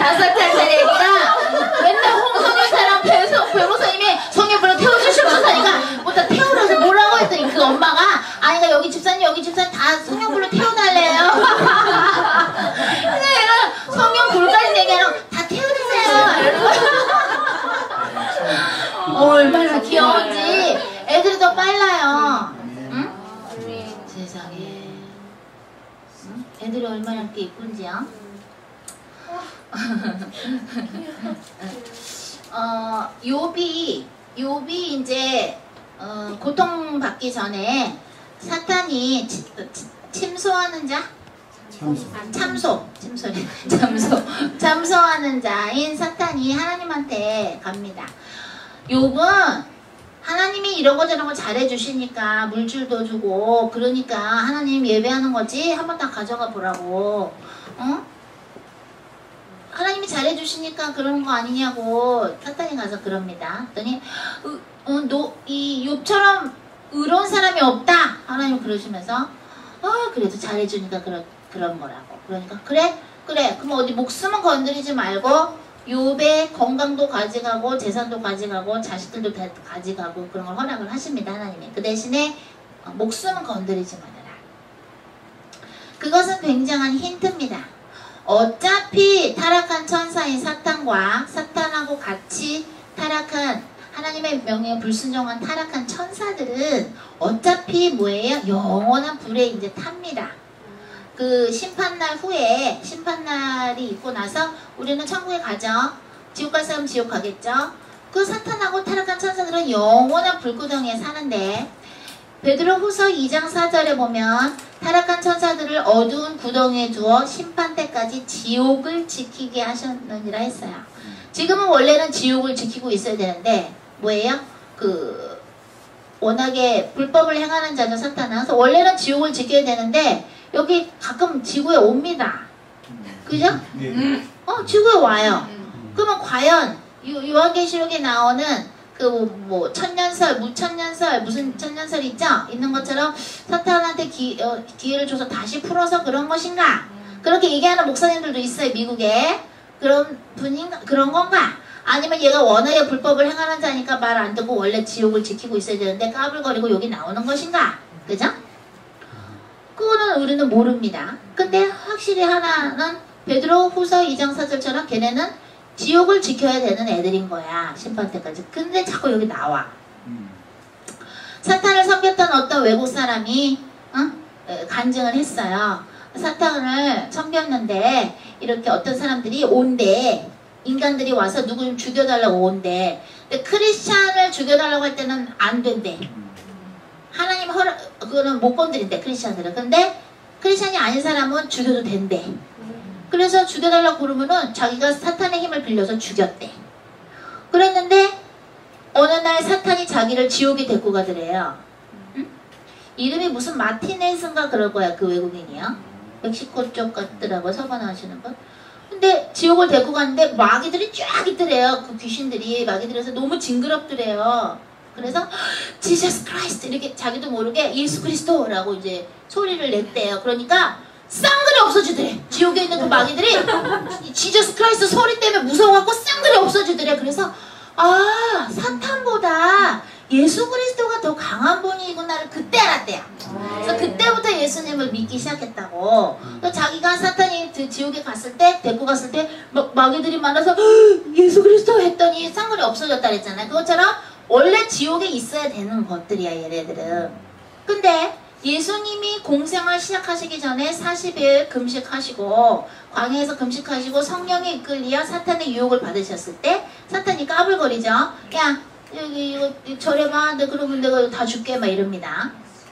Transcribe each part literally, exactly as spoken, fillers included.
다섯 살 차리 애기가 맨날 홍성일사랑 변호사님이 성녀불로 태워주시면서니까 뭐다 태우라서 뭐라고 했더니 그 엄마가 아니가 여기 집사님 여기 집사님 다 성녀불로 태워달래요. 근데 얘가 성녀불까지 얘기하면 다 태워주세요. 이러는 거야. 얼마나 귀여운지. 애들이 더 빨라요. 응? 세상에. 응? 애들이 얼마나 이렇게 이쁜지요? 어, 요비, 요비 이제 어, 고통받기 전에 사탄이 치, 치, 침소하는 자? 참소. 참소. 침소래. 참소. 참소하는 자인 사탄이 하나님한테 갑니다. 욥은 하나님이 이런 거 저런 거 잘해주시니까 물줄도 주고 그러니까 하나님 예배하는 거지 한번 다 가져가 보라고. 어? 하나님이 잘해주시니까 그러는 거 아니냐고 사탄이 가서 그럽니다. 그랬더니 어, 너, 이 욥처럼 의로운 사람이 없다. 하나님 그러시면서 어, 그래도 잘해주니까 그러, 그런 거라고. 그러니까 그래? 그래. 그럼 어디 목숨은 건드리지 말고 욥의 건강도 가져가고 재산도 가져가고 자식들도 다 가져가고 그런 걸 허락을 하십니다. 하나님이. 그 대신에 어, 목숨은 건드리지 말아라. 그것은 굉장한 힌트입니다. 어차피 타락한 천사인 사탄과 사탄하고 같이 타락한 하나님의 명예에 불순종한 타락한 천사들은 어차피 뭐예요? 영원한 불에 이제 탑니다. 그 심판날 후에 심판날이 있고 나서 우리는 천국에 가죠. 지옥 갈 사람 지옥 가겠죠. 그 사탄하고 타락한 천사들은 영원한 불구덩이에 사는데 베드로후서 이 장 사 절에 보면 타락한 천사들을 어두운 구덩이에 두어 심판 때까지 지옥을 지키게 하셨느니라 했어요. 지금은 원래는 지옥을 지키고 있어야 되는데 뭐예요? 그 워낙에 불법을 행하는 자죠 사탄은. 그래서 원래는 지옥을 지켜야 되는데 여기 가끔 지구에 옵니다. 그죠? 네. 어 지구에 와요. 그러면 과연 요, 요한계시록에 나오는 그 뭐 천년설, 무천년설, 무슨 천년설 있죠? 있는 것처럼 사탄한테 기, 어, 기회를 줘서 다시 풀어서 그런 것인가? 그렇게 얘기하는 목사님들도 있어요. 미국에. 그런 분인가? 그런 건가? 아니면 얘가 워낙에 불법을 행하는 자니까 말 안 듣고 원래 지옥을 지키고 있어야 되는데 까불거리고 여기 나오는 것인가? 그죠? 그거는 우리는 모릅니다. 근데 확실히 하나는 베드로후서 이 장 사 절처럼 걔네는 지옥을 지켜야 되는 애들인 거야. 심판 때까지. 근데 자꾸 여기 나와. 음. 사탄을 섬겼던 어떤 외국 사람이 어? 간증을 했어요. 사탄을 섬겼는데 이렇게 어떤 사람들이 온대. 인간들이 와서 누구 좀 죽여달라고 온대. 근데 크리스찬을 죽여달라고 할 때는 안 된대. 하나님 허락, 그거는 못 건드린대, 크리스찬들은. 근데 크리스찬이 아닌 사람은 죽여도 된대. 그래서 죽여달라고 그러면은 자기가 사탄의 힘을 빌려서 죽였대. 그랬는데 어느 날 사탄이 자기를 지옥에 데리고 가더래요. 응? 이름이 무슨 마티네스인가 그럴 거야. 그 외국인이요. 멕시코 쪽 같더라고. 서바나 하시는 분. 근데 지옥을 데리고 갔는데 마귀들이 쫙 있더래요. 그 귀신들이 마귀들에서 너무 징그럽더래요. 그래서 지저스 크라이스트 이렇게 자기도 모르게 예수 그리스도라고 이제 소리를 냈대요. 그러니까 쌍들이 없어지더래. 지옥에 있는 그 마귀들이 지저스 크라이스트 소리 때문에 무서워갖고 쌍들이 없어지더래. 그래서 아 사탄보다 예수 그리스도가 더 강한 분이구나를 그때 알았대요. 그래서 그때부터 예수님을 믿기 시작했다고. 그래서 자기가 사탄이 지옥에 갔을 때 데리고 갔을 때 막 마귀들이 많아서 예수 그리스도 했더니 쌍들이 없어졌다 그랬잖아요. 그것처럼 원래 지옥에 있어야 되는 것들이야 얘네들은. 근데 예수님이 공생을 시작하시기 전에 사십 일 금식하시고 광야에서 금식하시고 성령에 이끌리어 사탄의 유혹을 받으셨을 때 사탄이 까불거리죠. 야 여기 이거 저래봐. 내가 그러면 내가 다 줄게 막 이럽니다.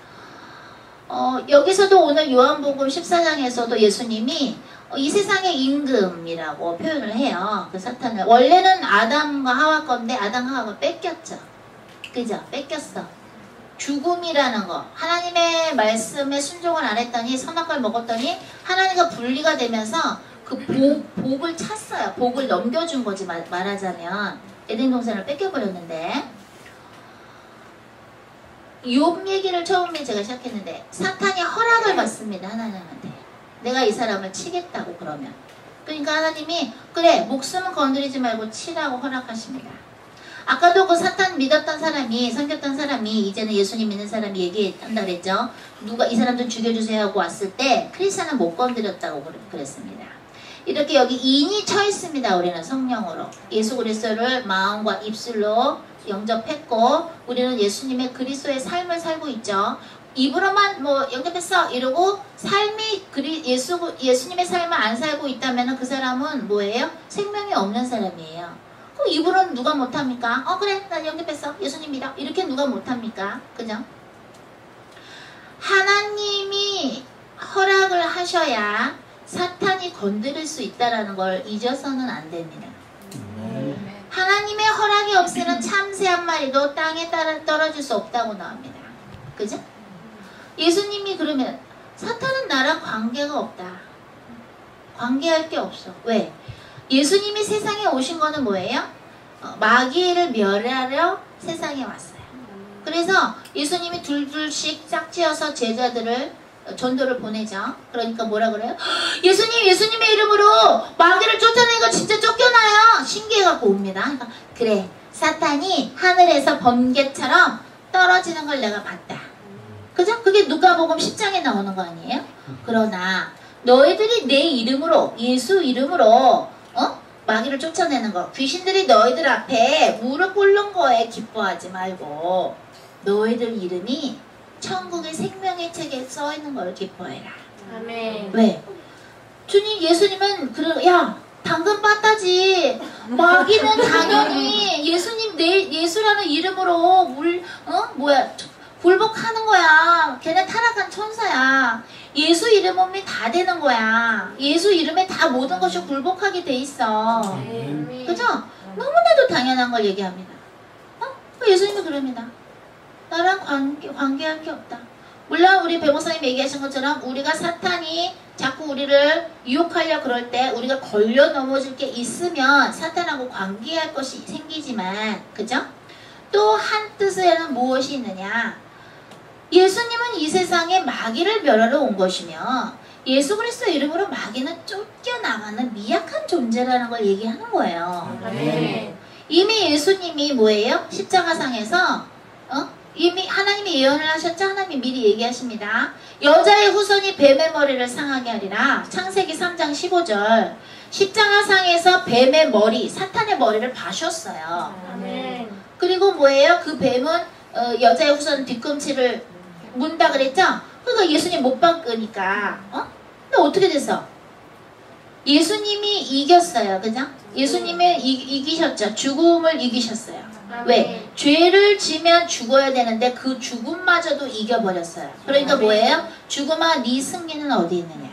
어, 여기서도 오늘 요한복음 십사 장에서도 예수님이 이 세상의 임금이라고 표현을 해요. 그 사탄을. 원래는 아담과 하와 건데 아담과 하와가 뺏겼죠. 그죠? 뺏겼어. 죽음이라는 거. 하나님의 말씀에 순종을 안 했더니 선악과를 먹었더니 하나님과 분리가 되면서 그 복, 복을 찼어요. 복을 넘겨준 거지 말, 말하자면. 에덴 동산을 뺏겨버렸는데 욥 얘기를 처음에 제가 시작했는데 사탄이 허락을 받습니다. 하나님한테. 내가 이 사람을 치겠다고 그러면. 그러니까 하나님이 그래 목숨은 건드리지 말고 치라고 허락하십니다. 아까도 그 사탄 믿었던 사람이 섬겼던 사람이 이제는 예수님 믿는 사람이 얘기한다 그랬죠. 누가 이 사람 좀 죽여주세요 하고 왔을 때 크리스찬은 못 건드렸다고 그랬습니다. 이렇게 여기 인이 쳐 있습니다. 우리는 성령으로 예수 그리스도를 마음과 입술로 영접했고 우리는 예수님의 그리스도의 삶을 살고 있죠. 입으로만 뭐 영접했어 이러고 삶이 그리 예수 예수님의 삶을 안 살고 있다면 그 사람은 뭐예요? 생명이 없는 사람이에요. 그럼 입으로는 누가 못합니까? 어 그래 난 영접했어 예수님 믿어 이렇게 누가 못합니까? 그죠? 하나님이 허락을 하셔야 사탄이 건드릴 수 있다는 걸 잊어서는 안 됩니다. 하나님의 허락이 없이는 참새 한 마리도 땅에 따라 떨어질 수 없다고 나옵니다. 그죠? 예수님이 그러면 사탄은 나랑 관계가 없다. 관계할 게 없어. 왜? 예수님이 세상에 오신 거는 뭐예요? 어, 마귀를 멸하려 세상에 왔어요. 그래서 예수님이 둘둘씩 짝지어서 제자들을 전도를 보내죠. 그러니까 뭐라 그래요? 예수님 예수님의 이름으로 마귀를 쫓아내는 거 진짜 쫓겨나요. 신기해갖고 옵니다. 그러니까 그래 사탄이 하늘에서 번개처럼 떨어지는 걸 내가 봤다. 그죠? 그게 누가복음 십 장에 나오는 거 아니에요? 그러나 너희들이 내 이름으로 예수 이름으로 어? 마귀를 쫓아내는 거 귀신들이 너희들 앞에 무릎 꿇는 거에 기뻐하지 말고 너희들 이름이 천국의 생명의 책에 써있는 걸 기뻐해라. 아멘. 왜? 주님 예수님은 그래 야 당근 빠따지 마귀는 당연히 예수님 내 예수라는 이름으로 물 어? 뭐야 굴복하는 거야. 걔네 타락한 천사야. 예수 이름이 다 되는 거야. 예수 이름에 다 모든 것이 굴복하게 돼 있어. 아멘. 그죠? 너무나도 당연한 걸 얘기합니다. 어? 예수님이 그럽니다. 나랑 관계, 관계할 게 없다. 물론 우리 배목사님 얘기하신 것처럼 우리가 사탄이 자꾸 우리를 유혹하려 그럴 때 우리가 걸려 넘어질 게 있으면 사탄하고 관계할 것이 생기지만 그죠? 또 한 뜻에는 무엇이 있느냐? 예수님은 이 세상에 마귀를 멸하러 온 것이며 예수 그리스도 이름으로 마귀는 쫓겨나가는 미약한 존재라는 걸 얘기하는 거예요. 아멘. 이미 예수님이 뭐예요? 십자가상에서 어? 이미 하나님이 예언을 하셨죠? 하나님이 미리 얘기하십니다. 여자의 후손이 뱀의 머리를 상하게 하리라. 창세기 삼 장 십오 절. 십자가상에서 뱀의 머리, 사탄의 머리를 봐셨어요. 아멘. 그리고 뭐예요? 그 뱀은 어, 여자의 후손 뒤꿈치를 문다 그랬죠? 그러니까 예수님 못 바꾸니까 어? 근데 어떻게 됐어? 예수님이 이겼어요. 그죠? 예수님이 이, 이기셨죠. 죽음을 이기셨어요. 아멘. 왜? 죄를 지면 죽어야 되는데 그 죽음마저도 이겨버렸어요. 그러니까 아멘. 뭐예요? 죽음아 네 승리는 어디 있느냐?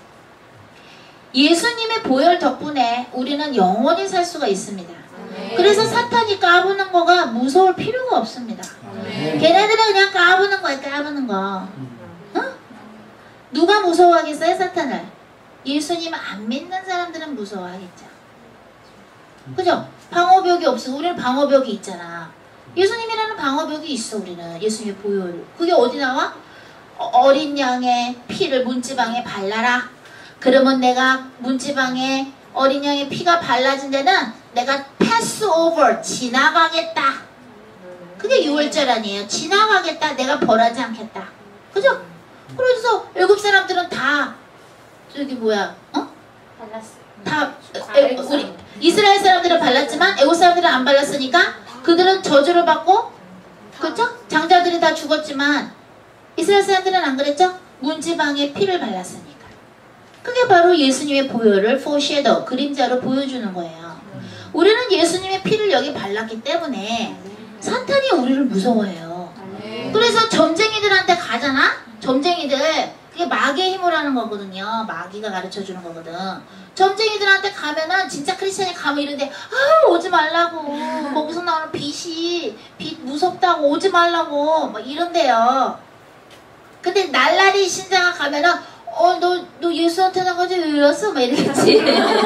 예수님의 보혈 덕분에 우리는 영원히 살 수가 있습니다. 아멘. 그래서 사탄이 까부는 거가 무서울 필요가 없습니다. 아멘. 걔네들은 그냥 까부는 거예요. 까부는 거. 어? 누가 무서워하겠어요? 사탄을? 예수님 안 믿는 사람들은 무서워하겠죠. 그죠? 방어벽이 없어. 우리는 방어벽이 있잖아. 예수님이라는 방어벽이 있어. 우리는 예수님의 보혈. 그게 어디 나와? 어, 어린 양의 피를 문지방에 발라라. 그러면 내가 문지방에 어린 양의 피가 발라진 데는 내가 패스 오버 지나가겠다. 그게 유월절 아니에요. 지나가겠다. 내가 벌하지 않겠다. 그죠? 그래서 애굽 사람들은 다 저기 뭐야? 어? 발랐어. 다 에, 우리 이스라엘 사람들은 발랐지만 애국 사람들은 안 발랐으니까 그들은 저주를 받고 그렇죠? 장자들이 다 죽었지만 이스라엘 사람들은 안 그랬죠? 문지방에 피를 발랐으니까. 그게 바로 예수님의 보혈을 포쉐더 그림자로 보여주는 거예요. 우리는 예수님의 피를 여기 발랐기 때문에 사탄이 우리를 무서워해요. 그래서 점쟁이들한테 가잖아? 점쟁이들 그게 마귀의 힘을 하는 거거든요. 마귀가 가르쳐주는 거거든. 점쟁이들한테 가면은 진짜 크리스천이 가면 이런데 아 오지 말라고 거기서 나오는 빛이 빛 무섭다고 오지 말라고 막 이런데요. 근데 날라리 신자가 가면은 어 너 너 예수한테 나가지 왜 왔어? 막 이러겠지.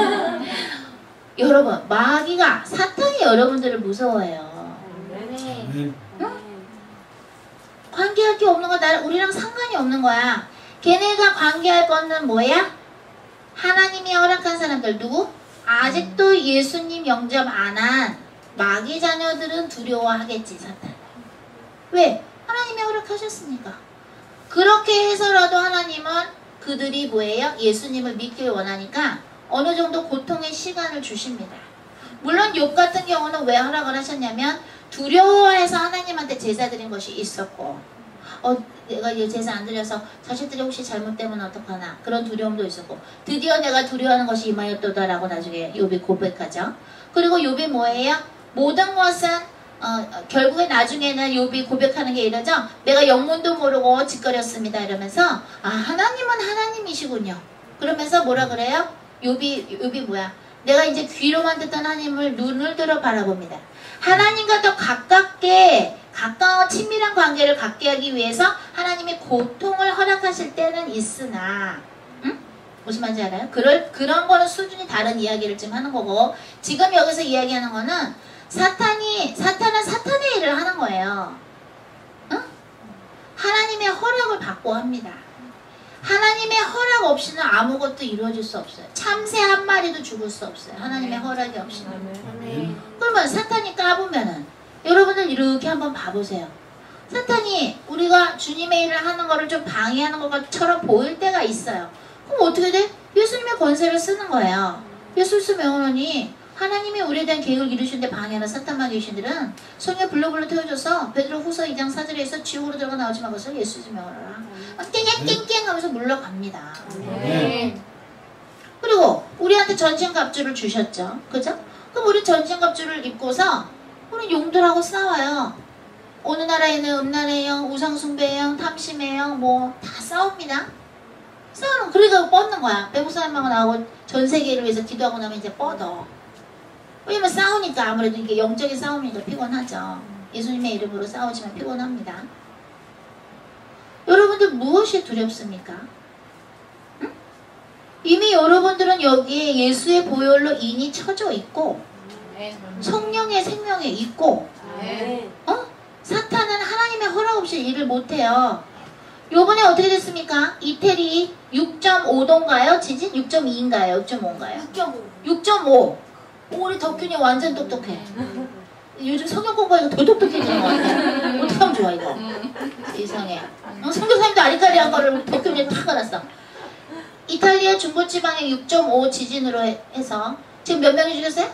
여러분 마귀가 사탄이 여러분들을 무서워해요. 아멘. 응? 관계할 게 없는 거 나 우리랑 상관이 없는 거야. 걔네가 관계할 거는 뭐야? 하나님이 허락한 사람들 사람들 누구? 아직도 예수님 영접 안 한 마귀 자녀들은 두려워하겠지 사탄. 왜? 하나님이 허락하셨으니까. 그렇게 해서라도 하나님은 그들이 뭐예요? 예수님을 믿길 원하니까 어느 정도 고통의 시간을 주십니다. 물론 욥 같은 경우는 왜 허락을 하셨냐면 두려워해서 하나님한테 제사 드린 것이 있었고, 어 내가 이 제사 안 드려서 자식들이 혹시 잘못되면 어떡하나 그런 두려움도 있었고, 드디어 내가 두려워하는 것이 임하였도다라고 나중에 욥이 고백하죠. 그리고 욥이 뭐예요? 모든 것은 어, 결국에 나중에는 욥이 고백하는 게 이러죠. 내가 영문도 모르고 짓거렸습니다 이러면서 아 하나님은 하나님이시군요. 그러면서 뭐라 그래요? 욥이 욥이 뭐야? 내가 이제 귀로만 듣던 하나님을 눈을 들어 바라봅니다. 하나님과 더 가깝게 가까운 친밀한 관계를 갖게 하기 위해서 하나님이 고통을 허락하실 때는 있으나, 응? 무슨 말인지 알아요? 그럴, 그런 거는 수준이 다른 이야기를 지금 하는 거고, 지금 여기서 이야기하는 거는 사탄이 사탄은 사탄의 일을 하는 거예요. 응? 하나님의 허락을 받고 합니다. 하나님의 허락 없이는 아무것도 이루어질 수 없어요. 참새 한 마리도 죽을 수 없어요. 하나님의 허락이 없이는. 그러면 사탄이 까보면은 여러분들 이렇게 한번 봐보세요. 사탄이 우리가 주님의 일을 하는 거를 좀 방해하는 것처럼 보일 때가 있어요. 그럼 어떻게 돼? 예수님의 권세를 쓰는 거예요. 예수스 명언이 하나님이 우리에 대한 계획을 이루시는데 방해하는 사탄 마귀신들은 성령 불러불러 태워줘서 베드로 후서 이 장 사 절에서 지옥으로 들어가 나오지 말고서 예수스 명언을 깽깽깽깽 하면서 물러갑니다. 네. 그리고 우리한테 전신갑주를 주셨죠. 그죠? 그럼 우리 전신갑주를 입고서 우리 용들하고 싸워요. 어느 나라에는 음란의 영, 우상숭배의 영, 탐심의 영, 뭐 다 싸웁니다. 싸우는, 그러니까 뻗는 거야. 배국 사람하고 나하고 전 세계를 위해서 기도하고 나면 이제 뻗어. 왜냐면 싸우니까 아무래도 이게 영적인 싸움이니까 피곤하죠. 예수님의 이름으로 싸우지만 피곤합니다. 여러분들 무엇이 두렵습니까? 응? 이미 여러분들은 여기에 예수의 보혈로 인이 쳐져 있고 성령의 생명에 있고, 어? 사탄은 하나님의 허락 없이 일을 못해요. 요번에 어떻게 됐습니까? 이태리 육 점 오 도인가요? 지진? 육 점 이인가요? 육 점 오인가요? 육 점 오. 육 점 오. 우리 덕균이 완전 똑똑해. 요즘 성경 공부하니까 더 똑똑해지는 것 같아. 어떻게 하면 좋아 이거. 세상에. 어, 성교사님도 아리까리한 거를 덕균이 탁 알았어. 이탈리아 중부지방의 육 점 오 지진으로 해, 해서 지금 몇 명이 죽였어요?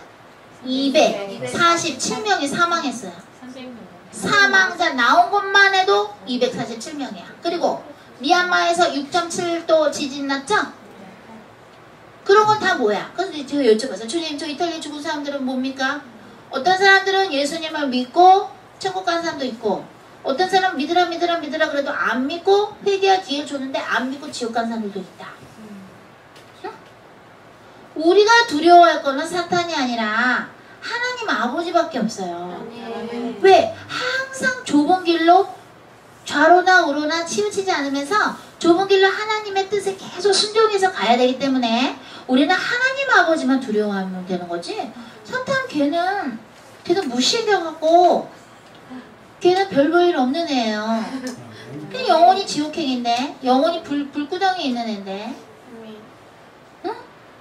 이백사십칠 명이 사망했어요. 사망자 나온 것만 해도 이백사십칠 명이야. 그리고 미얀마에서 육 점 칠 도 지진 났죠? 그런 건 다 뭐야? 그래서 제가 여쭤봤어요. 주님, 저 이탈리아 죽은 사람들은 뭡니까? 어떤 사람들은 예수님을 믿고 천국 간 사람도 있고, 어떤 사람은 믿으라 믿으라 믿으라 그래도 안 믿고 회개할 기회를 줬는데 안 믿고 지옥 간 사람들도 있다. 응? 우리가 두려워할 거는 사탄이 아니라 하나님 아버지밖에 없어요. 네. 왜? 항상 좁은 길로 좌로나 우로나 치우치지 않으면서 좁은 길로 하나님의 뜻에 계속 순종해서 가야 되기 때문에 우리는 하나님 아버지만 두려워하면 되는 거지. 사탄 걔는 걔는 무시해갖고 걔는 별 볼 일 없는 애예요. 그냥 영원히 지옥행인데, 영원히 불, 불구덩이에 있는 애인데. 응?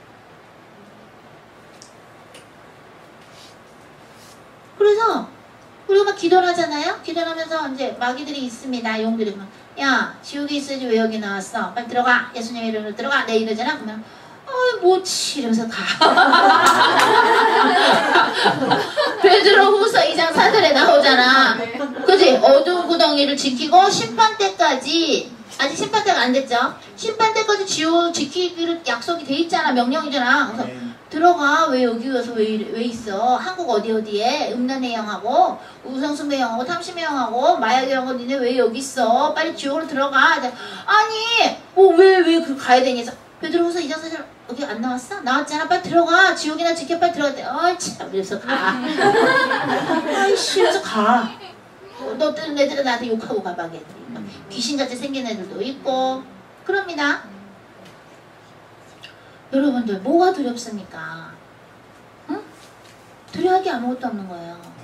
그래서 우리가 막 기도를 하잖아요. 기도를 하면서 이제 마귀들이 있습니다. 용들이 막, 야 지옥에 있어야지 왜 여기 나왔어? 빨리 들어가. 예수님의 이름으로 들어가. 내 이러잖아. 그러면 어이 뭐치 이러면서 가. 베드로 후서 이 장 사 절에 나오잖아. 그지? 어두운 구덩이를 지키고 심판 때까지, 아직 심판 때가 안 됐죠? 심판 때까지 지옥 지키기로 약속이 돼 있잖아. 명령이잖아. 그래서 들어가. 왜 여기 와서 왜, 왜 있어? 한국 어디 어디에 음란의 영하고 우상숭배 영하고 탐심의 영하고 마약의 영하고 니네 왜 여기 있어? 빨리 지옥으로 들어가. 아니 뭐 왜 왜 그 가야 되니? 베드로후서 이 장 사 절 여기 안 나왔어? 나왔잖아. 빨리 들어가. 지옥이나 지켜. 빨리 들어갔대. 어이 참. 그래서 가. 아이씨 그래서 가. 너 뜨는 애들은 나한테 욕하고 가. 막 애들이 귀신같이 생긴 애들도 있고 그럽니다. 여러분들 뭐가 두렵습니까? 응? 두려워할 게 아무것도 없는 거예요.